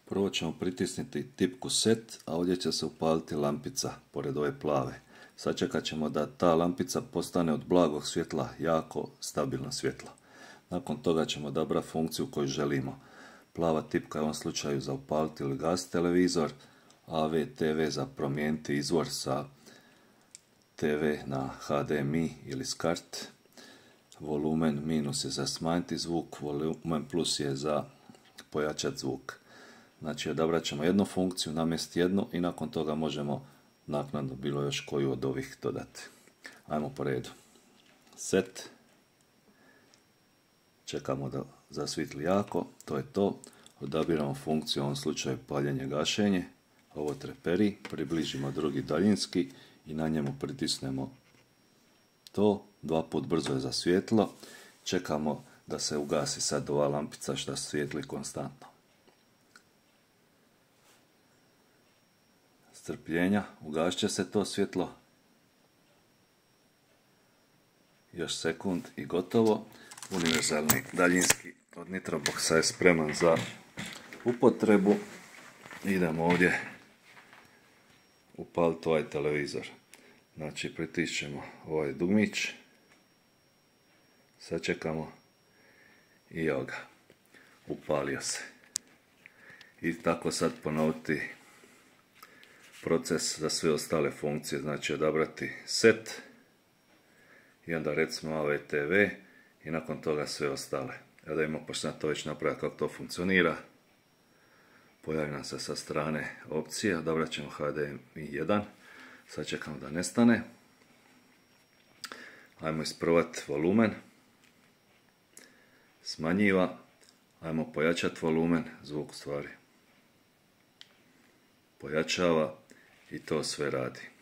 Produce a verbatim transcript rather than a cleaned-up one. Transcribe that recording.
Prvo ćemo pritisniti tipku set, a ovdje će se upaliti lampica pored ove plave. Sačekat ćemo da ta lampica postane od blagog svjetla jako stabilno svjetlo. Nakon toga ćemo odabrati funkciju koju želimo. Plava tipka je u ovom slučaju za upaliti ili gasiti televizor, A V T V za promijeniti izvor sa T V na H D M I ili S C A R T. Volumen minus je za smanjiti zvuk, volumen plus je za pojačati zvuk. Znači odabrat ćemo jednu funkciju, namjestiti jednu i nakon toga možemo naknadno bilo još koju od ovih dodati. Ajmo po redu. Set. Čekamo da zasvitli jako, to je to. Odabiramo funkciju, u ovom slučaju paljenje, gašenje. Ovo treperi, približimo drugi daljinski i na njemu pritisnemo to. Dva put brzo je za svjetlo. Čekamo da se ugasi sad ova lampica što svijetli konstantno. Strpljenja, ugasit će se to svjetlo. Još sekund i gotovo. Univerzalni daljinski od Nitroboxa je spreman za upotrebu. Idemo ovdje upaliti ovaj televizor. Znači pritišćemo ovaj dugmić. Sačekamo i evo ga. Upalio se. I tako sad ponoviti proces za sve ostale funkcije. Znači odabrati set i onda recimo A V T V i nakon toga sve ostale. Evo da imamo pošto sam to već napraviti kako to funkcionira. Pojavi nam se sa strane opcije, odabrat ćemo H D M I jedan. Sad čekamo da nestane. Ajmo isprobati volumen. Smanjiva. Ajmo pojačati volumen, zvuk u stvari pojačava i to sve radi.